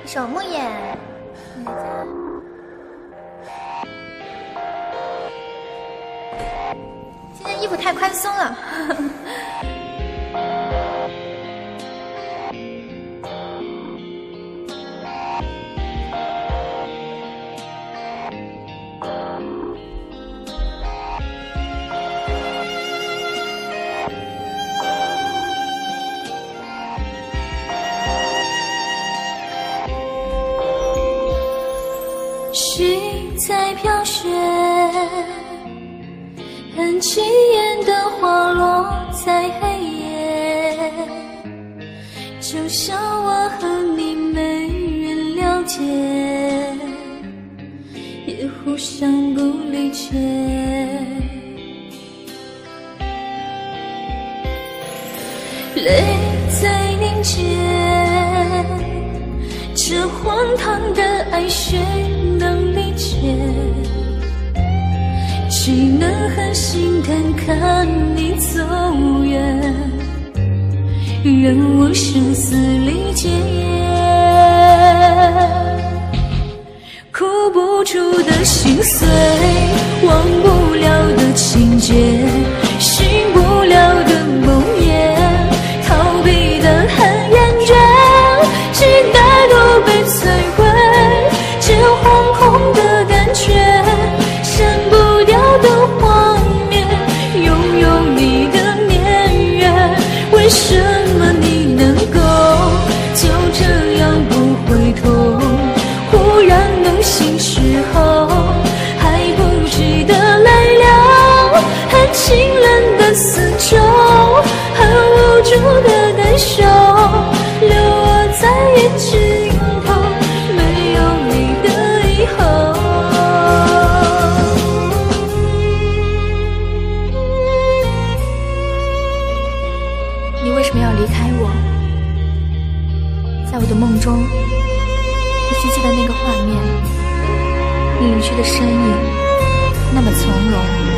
一首《梦魇》，给大家。今天衣服太宽松了。 云在飘雪，很起眼的花落在黑夜，就像我和你没人了解，也互相不理解。泪在凝结，这荒唐的爱谁能理解？只能很心疼看你走远，任我声嘶力竭。哭不出的心碎，忘不了的情节，醒不了的梦魇，逃避的很厌倦，期待都被摧毁，这惶恐的感觉，删不掉的画面，拥有你的年月，为什么你能够就这样不回头？忽然能醒时候，还不值得泪流，很清冷的四周，很无助的感受，留我在眼睛头，没有你的以后。 你为什么要离开我？在我的梦中，依稀记得那个画面，你离去的身影那么从容。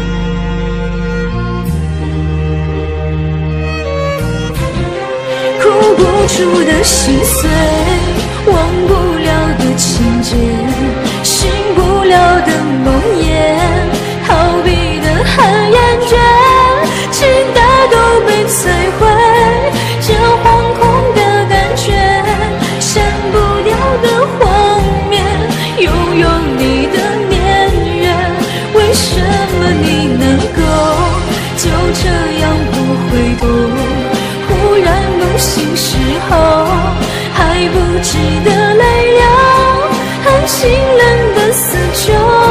哭不出的心碎，忘不了的情节，醒不了的梦魇，逃避的很厌倦，期待都被摧毁，这惶恐的感觉，删不掉的画面，拥有你的年月，为什么你能够就这样不回头？忽然梦醒时候，还不值得泪流，很清冷的四周。